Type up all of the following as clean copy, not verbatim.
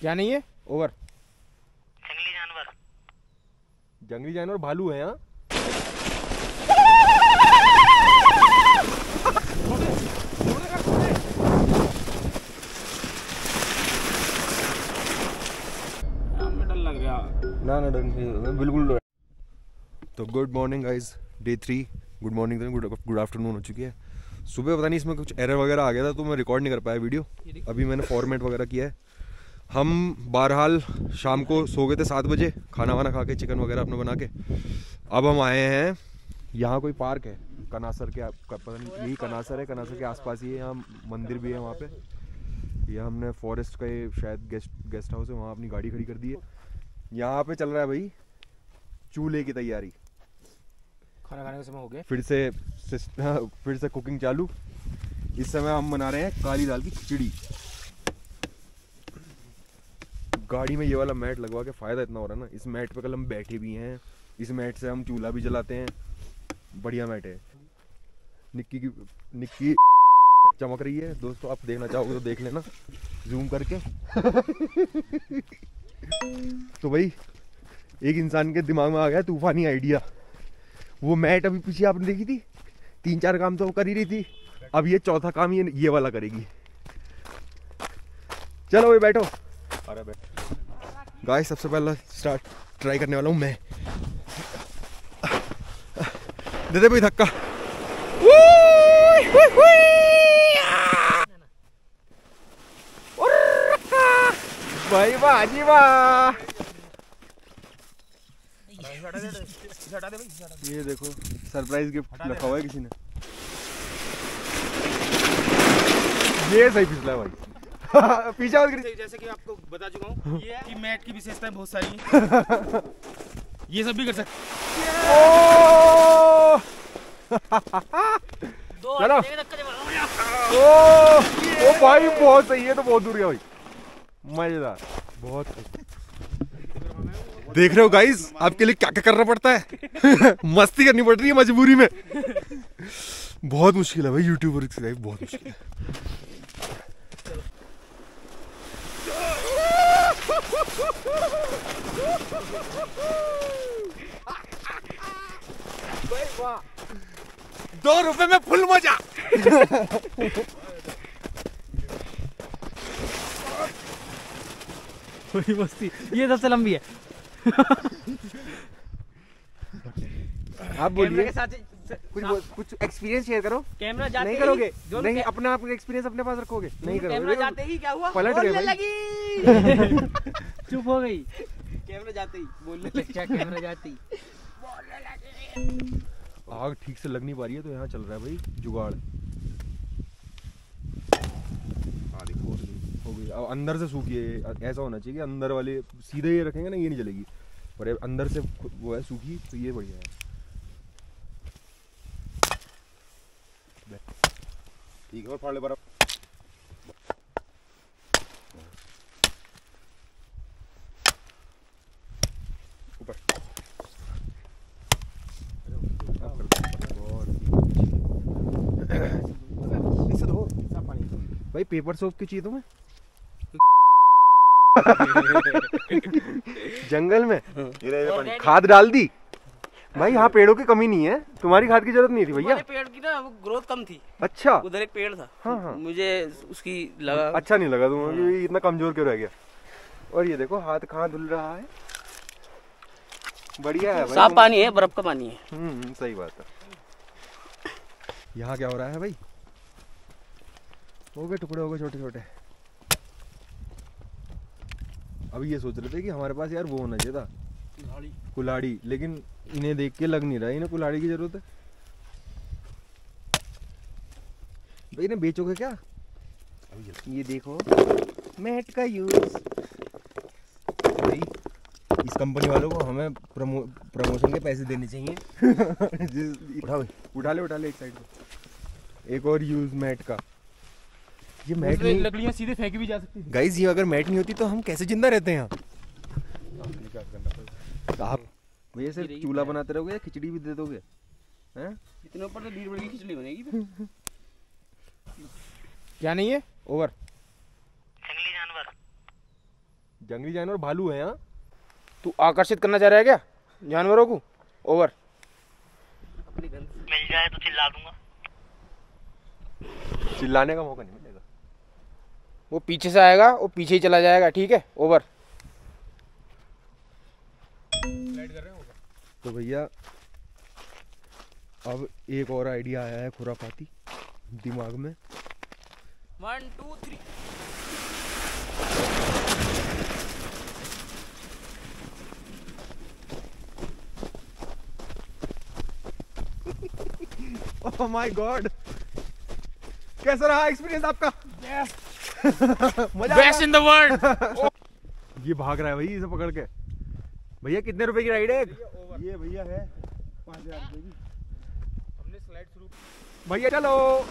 क्या नहीं है? ओवर। जंगली जानवर भालू है। यहाँ डर लग रहा ना डर नहीं, बिल्कुल। तो good morning guys, day 3। Good morning good afternoon हो चुकी है। सुबह पता नहीं इसमें कुछ एरर वगैरह आ गया था तो मैं रिकॉर्ड नहीं कर पाया वीडियो। अभी मैंने फॉर्मेट वगैरह किया है। हम बहरहाल शाम को सो गए थे 7 बजे, खाना वाना खा के, चिकन वगैरह अपने बना के। अब हम आए हैं, यहाँ कोई पार्क है कनासर के, पता नहीं यही कनासर है, कनासर के आसपास ही है। यहाँ मंदिर भी है वहाँ पे। ये हमने फॉरेस्ट का ये शायद गेस्ट हाउस है, वहाँ अपनी गाड़ी खड़ी कर दी है। यहाँ पे चल रहा है भाई चूल्हे की तैयारी। खाना खाने का समय हो गया, फिर से कुकिंग चालू। इस समय हम बना रहे हैं काली दाल की खिचड़ी। गाड़ी में ये वाला मैट लगवा के फायदा इतना हो रहा है ना, इस मैट पे कल हम बैठे भी हैं, इस मैट से हम चूल्हा भी जलाते हैं। बढ़िया मैट है। निक्की चमक रही है दोस्तों, आप देखना चाहोगे तो देख लेना जूम करके। तो भाई एक इंसान के दिमाग में आ गया तूफानी आइडिया। वो मैट अभी पीछे आपने देखी थी, 3-4 काम तो वो कर ही रही थी, अब ये चौथा काम ये वाला करेगी। चलो भाई बैठो। अरे बैठ गाइस, सबसे पहला ट्राई करने वाला हूँ मैं। दे दे भाई धक्का। भाई वाह जी वाह। ये देखो सरप्राइज गिफ्ट रखा हुआ है किसी ने। ये सही फिसला है भाई। पीछे जैसे कि आपको बता चुका हूँ कि मैट की विशेषताएं बहुत सारी हैं। ये सब भी कर सकते। चलो। ओ भाई बहुत सही है, तो बहुत दूर गया भाई, मजेदार, बहुत। देख रहे हो गाइस आपके लिए क्या क्या करना पड़ता है। मस्ती करनी पड़ रही है मजबूरी में। बहुत मुश्किल है भाई यूट्यूबर की लाइफ, बहुत मुश्किल है। ₹2 में फुल मजा। थोड़ी मस्ती, ये सबसे लंबी है। आप बोलिए के साथ कुछ एक्सपीरियंस शेयर करो। कैमरा जाते नहीं करोगे? नहीं, अपना आप एक्सपीरियंस अपने पास रखोगे? नहीं करोगे? कैमरा जाते ही क्या हुआ? पलट गए भाई। चुप हो गई। कैमरा जाते ही बोलने लगी। क्या कैमरा जाते ही बोलने लगी। आग ठीक से लग नहीं पा रही है तो यहाँ चल रहा है भाई जुगाड़। हो गई। अब अंदर से सूखी है, ऐसा होना चाहिए कि अंदर वाले सीधे ये रखेंगे ना, ये नहीं जलेगी, पर अंदर से वो है सूखी, तो ये बढ़िया है। ठीक है, और फाड़ ले बर्फ। ऊपर इससे धो पानी। भाई पेपर सोप की चाहिए तुम्हें? जंगल में खाद डाल दी भाई। यहाँ पेड़ों की कमी नहीं है, तुम्हारी खाद की जरूरत नहीं थी भैया। पेड़ की ना वो ग्रोथ कम थी। अच्छा, उधर एक पेड़ था। हाँ। मुझे उसकी लगा अच्छा नहीं लगा तुम्हें, इतना कमजोर क्यों रह गया। और ये देखो हाथ कहाँ धुल रहा है, बढ़िया है भाई। साफ पानी है, बर्फ का पानी है। सही बात है। यहाँ क्या हो रहा है भाई? हो गए टुकड़े, हो गए छोटे छोटे। अभी ये सोच रहे थे कि हमारे पास यार वो होना चाहिए था, कुल्हाड़ी, लेकिन इन्हें देख के लग नहीं रहा इन्हें कुल्हाड़ी की जरूरत है। भाई इन्हें बेचोगे क्या? ये देखो मैट का यूज। भाई इस कंपनी वालों को हमें प्रमोशन के पैसे देने चाहिए। उठा ले एक साइड पे। एक और यूज मैट का। ये मैट नहीं, लकड़ियां सीधे फेंकी भी जा सकती है। गाइस ये अगर मैट नहीं होती तो हम कैसे जिंदा रहते हैं यहाँ? आप भैया सिर्फ चूल्हा बनाते रहोगे या खिचड़ी भी दे दोगे? हैं? इतने ऊपर तो 20 बड़ी की खिचड़ी बनेगी। क्या नहीं है? ओवर। जंगली जानवर भालू है। यहाँ तू आकर्षित करना चाह रहा है क्या जानवरों को? ओवर। मिल जाए तो चिल्ला दूंगा। चिल्लाने का मौका नहीं मिलेगा। वो पीछे से आएगा, वो पीछे ही चला जाएगा, ठीक है? ओवर। तो भैया अब एक और आइडिया आया है खुराफाती दिमाग में। 1 2 3 ओह माय गॉड, कैसा रहा एक्सपीरियंस आपका? मजा बेस्ट इन द वर्ल्ड। ये भाग रहा है भाई इसे पकड़ के। भैया कितने रुपए की राइड है? ये भैया है 5000 रुपए की। हमने स्लाइड शुरू। भैया चलो।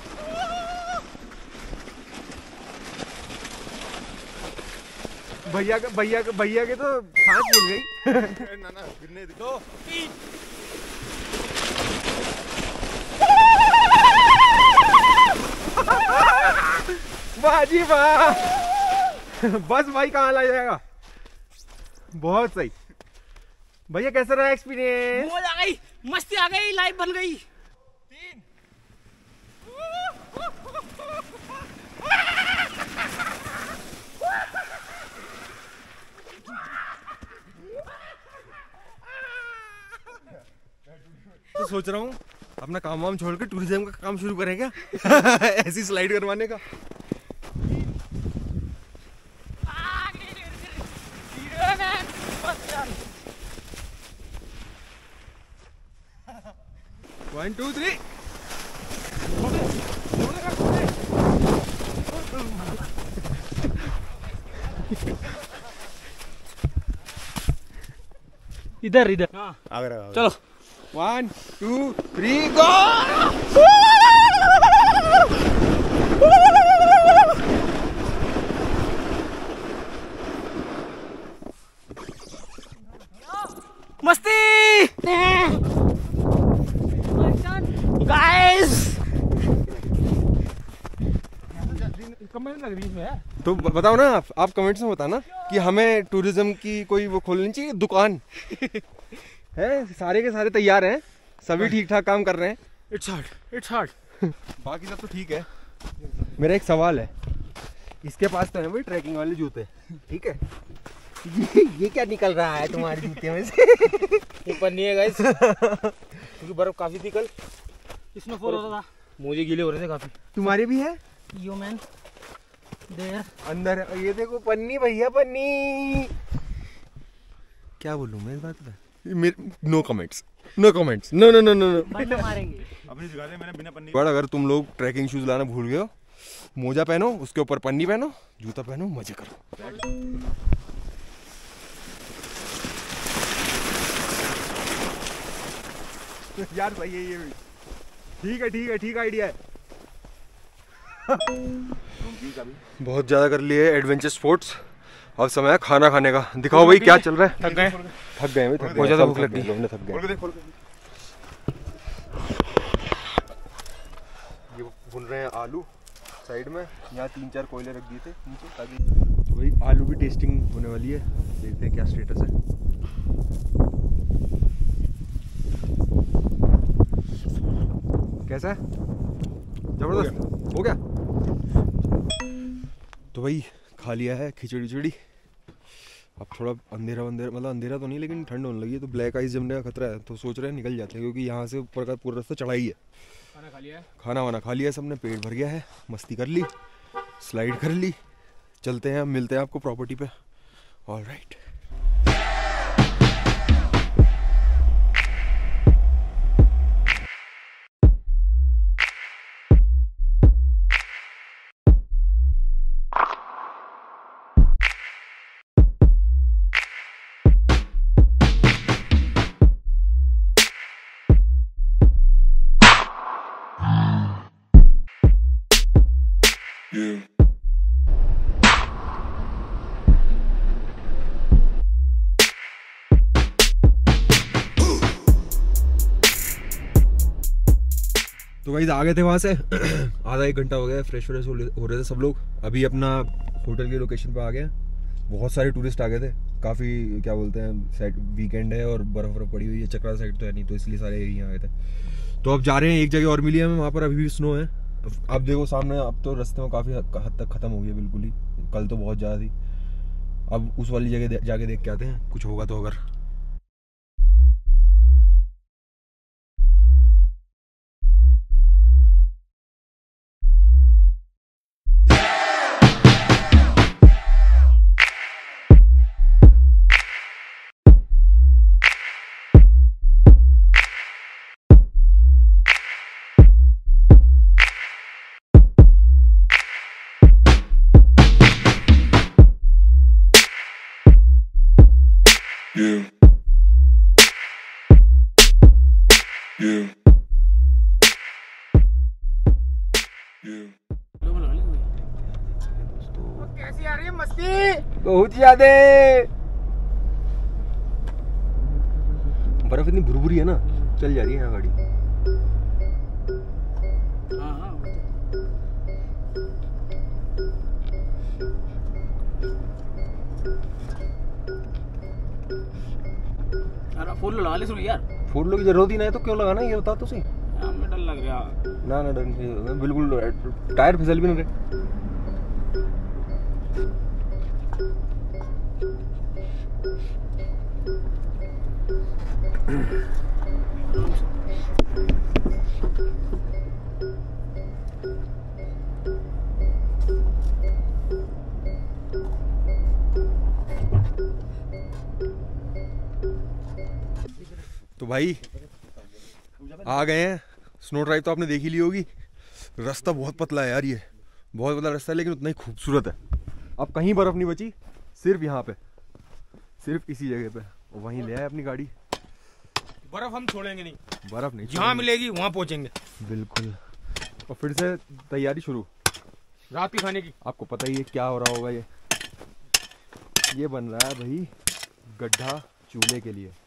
भैया के तो सांस फूल गई। ना गिरने दो। वाह जी वाह। बस भाई कहाँ ला जाएगा। बहुत सही भैया, कैसा रहा एक्सपीरियंस? मौज आ गई, मस्ती आ गई, लाइफ बन गई। 3 तो सोच रहा हूँ अपना काम वाम छोड़ के टूरिज्म का काम शुरू करें क्या? ऐसी स्लाइड करवाने का। One, two, three. इधर इधर। चलो 1 2 3 गो। मस्ती गाइस। कमेंट लग रही है। तो बताओ ना, आप कमेंट्स में बताना कि हमें टूरिज्म की कोई वो खोलनी चाहिए दुकान। है सारे के सारे तैयार हैं, सभी ठीक ठाक काम कर रहे हैं। It's hard. बाकी सब तो ठीक है। मेरा एक सवाल है, इसके पास तो है भाई ट्रैकिंग वाले जूते, ठीक है? ये क्या निकल रहा है तुम्हारे जूते में से? ये पन्नी है गाइस, क्योंकि बर्फ काफी थी कल, स्नोफॉल हो रहा था। मोजे गीले हो रहे थे काफी। तुम्हारे भी है? यो मैन देयर अंदर है। ये देखो पन्नी भैया, पन्नी। क्या बोलूं मैं इस बात पे? No comments, no comments, no no no no no. बंदा मारेंगे। अपनी जगह से मैंने बिना पन्नी। बट अगर तुम लोग ट्रैकिंग शूज लाना भूल गए हो, मोजा पहनो, उसके ऊपर पन्नी पहनो, जूता पहनो, मजे करो। यार सही है ये भी। ठीक आइडिया है। बहुत ज्यादा कर लिए एडवेंचर स्पोर्ट्स। अब समय है खाना खाने का। दिखाओ भाई क्या चल रहा है। थक गए बहुत ज्यादा भूख लग गई। थक गए। ये भून रहे हैं आलू साइड में। यहाँ 3-4 कोयले रख दिए थे नीचे ताकि। तो भाई आलू की टेस्टिंग होने वाली है, देखते हैं क्या स्टेटस है। कैसा है? जबरदस्त हो गया। तो भाई खा लिया है खिचड़ी। अब थोड़ा अंधेरा मतलब अंधेरा तो नहीं, लेकिन ठंड होने लगी है, तो ब्लैक आइस जमने का खतरा है। तो सोच रहे हैं निकल जाते हैं, क्योंकि यहाँ से ऊपर का पूरा रास्ता चढ़ाई है। खाना वाना खा लिया सबने, पेट भर गया है, मस्ती कर ली, स्लाइड कर ली। चलते हैं, मिलते हैं आपको प्रॉपर्टी पे। ऑलराइट। तो गाइस आ गए थे वहाँ से। आधा 1 घंटा हो गया, फ्रेश हो रहे थे सब लोग। अभी अपना होटल की लोकेशन पे आ गए। बहुत सारे टूरिस्ट आ गए थे, काफ़ी क्या बोलते हैं वीकेंड है और बर्फ़ पड़ी हुई है। चक्रा साइड तो है नहीं, तो इसलिए सारे एरिया आ गए थे। तो अब जा रहे हैं, एक जगह और मिली हमें, वहाँ पर अभी भी स्नो है। अब देखो सामने, अब तो रास्ते में काफ़ी हद तक ख़त्म हो गई बिल्कुल ही, कल तो बहुत ज़्यादा थी। अब उस वाली जगह जाके देख के आते हैं, कुछ होगा तो। अगर कैसी आ रही है मस्ती? बहुत ज्यादा बर्फ इतनी भुरभुरी है ना, चल जा रही है यहाँ गाड़ी। फूल लगा ले यार। फूलों की जरूरत ही नहीं तो क्यों लगाना, ये बता तो सही। हमें डर लग रहा। ना डर नहीं, बिल्कुल टायर फिसल भी नहीं रहे। तो भाई आ गए हैं। स्नो ड्राइव तो आपने देख ही ली होगी। रास्ता बहुत पतला है यार, ये बहुत पतला रास्ता है, लेकिन उतना ही खूबसूरत है। अब कहीं बर्फ नहीं बची, सिर्फ यहाँ पे, सिर्फ इसी जगह पे। और वहीं ले आए अपनी गाड़ी। बर्फ हम छोड़ेंगे नहीं, बर्फ नहीं, जहाँ मिलेगी वहाँ पहुँचेंगे। बिल्कुल। और फिर से तैयारी शुरू रात के खाने की। आपको पता ही है क्या हो रहा होगा। ये बन रहा है भाई गड्ढा चूल्हे के लिए।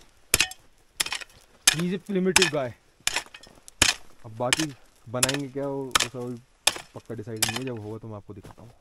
He's a primitive guy। अब बाकी बनाएंगे क्या वो सब पक्का डिसाइड नहीं है, जब होगा तो मैं आपको दिखाता हूँ।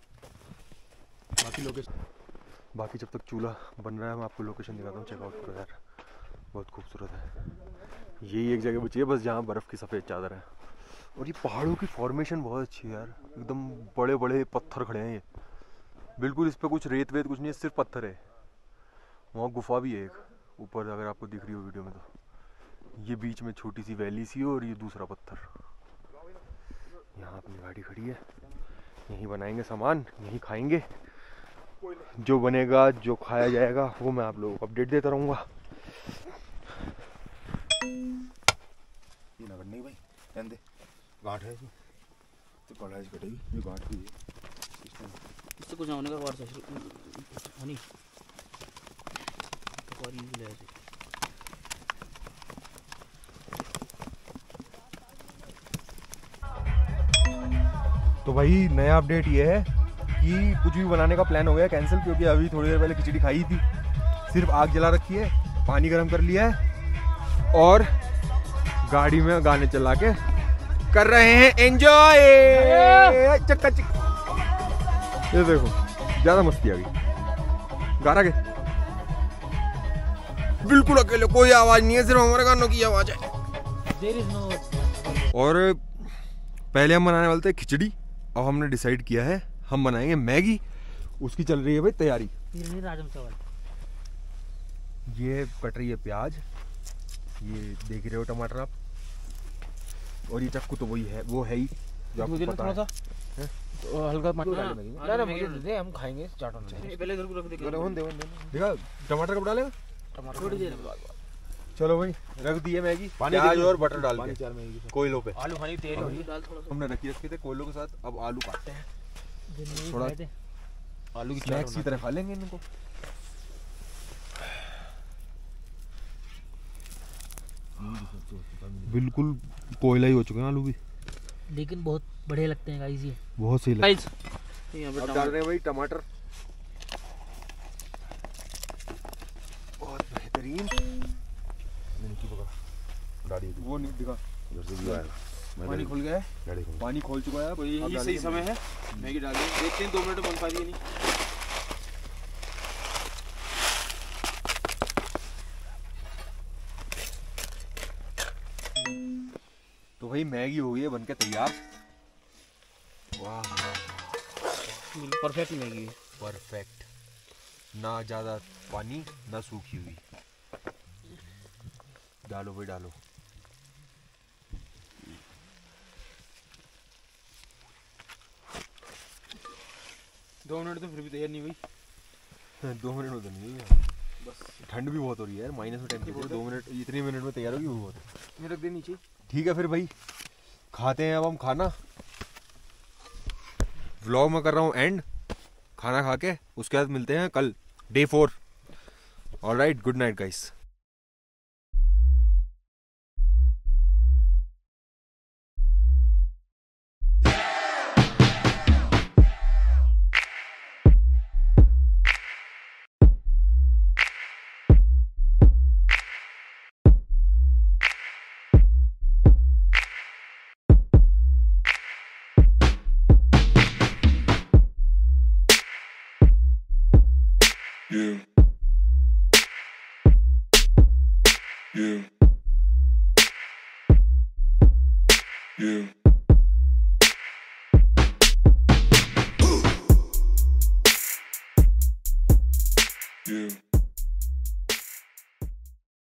बाकी जब तक चूल्हा बन रहा है मैं आपको लोकेशन दिखाता हूँ। चेकआउट करो यार, बहुत खूबसूरत है। यही एक जगह बची है बस जहाँ बर्फ़ की सफ़ेद चादर है। और ये पहाड़ों की फॉर्मेशन बहुत अच्छी है यार, एकदम बड़े बड़े पत्थर खड़े हैं ये, बिल्कुल इस पर कुछ रेत वेत कुछ नहीं है, सिर्फ पत्थर है। वहाँ गुफा भी है एक ऊपर, अगर आपको दिख रही हो वीडियो में तो। ये बीच में छोटी सी वैली सी और ये दूसरा पत्थर। यहाँ अपनी गाड़ी खड़ी है, यहीं बनाएंगे सामान, यहीं खाएंगे। जो बनेगा जो खाया जाएगा वो मैं आप लोगों को अपडेट देता रहूँगा। ये ना करने भाई, दे गांठ है इसमें तो पड़ा है, कटेगी ये गांठ भी है। इससे कुछ होने का वार से हनी तो और ये ले ऐसे। तो भाई नया अपडेट ये है कि कुछ भी बनाने का प्लान हो गया कैंसिल, क्योंकि अभी थोड़ी देर पहले खिचड़ी खाई थी। सिर्फ आग जला रखी है, पानी गर्म कर लिया है और गाड़ी में गाने चला के कर रहे हैं एंजॉय। चक्का चिक, ये देखो ज्यादा मस्ती आ गई। गाना के बिल्कुल अकेले, कोई आवाज नहीं है, सिर्फ हमारे गानों की आवाज है। There is no... और पहले हम बनाने वाले थे खिचड़ी, अब हमने डिसाइड किया है हम बनाएंगे मैगी। उसकी चल रही है भाई तैयारी। राजम चावल। ये कट रही है प्याज, ये देख रहे हो टमाटर आप, और ये चक्कू तो वही है, वो है ही जो आपको पता है। तो हल्का पानी डाल मैगी में। ना मुझे दे दे, हम खाएंगे चाट होने से पहले इधर को रख दे। होने दे देखा टमाटर कब डालेगा? टमाटर थोड़ी देर बाद। चलो भाई रख दिए मैगी, पानी प्याज और बटर डाल पानी के चार मैगी के कोयलों पे। आलू खानी तेल हो रही है, डाल थोड़ा सा। हमने रखे थे कोयलों के साथ, अब आलू काटते हैं थोड़ा आलू की स्नैक्स की तरह खा लेंगे इनको। बिल्कुल कोयला ही हो चुका है आलू भी, लेकिन बहुत बढ़िया लगते हैं गाइस ये। बहुत सही लगता गाइस है। अब डाल रहे हैं भाई टमाटर, बहुत बेहतरीन। वो नहीं दिखा, पानी खुल गया है, पानी खोल चुका है। तो ये सही समय है मैगी डालने। देखते हैं 2 मिनट बन पा रही है नहीं। तो भाई मैगी हो गई है बनके तैयार। वाह परफेक्ट मैगी है। परफेक्ट, ना ज़्यादा पानी ना सूखी हुई। डालो भाई डालो। दो मिनट तो फिर भी तैयार नहीं हुई। 2 मिनट में तो नहीं हुई बस। ठंड भी बहुत हो रही है यार, माइनस में टेम्परेचर। 2 मिनट इतने मिनट में तैयार होगी वो बहुत। मैं रख दे नीचे। ठीक है फिर भाई खाते हैं अब हम खाना। व्लॉग में कर रहा हूँ एंड, खाना खा के उसके बाद मिलते हैं कल day 4। Alright, good night guys. Yeah. Yeah. Yeah. Yeah.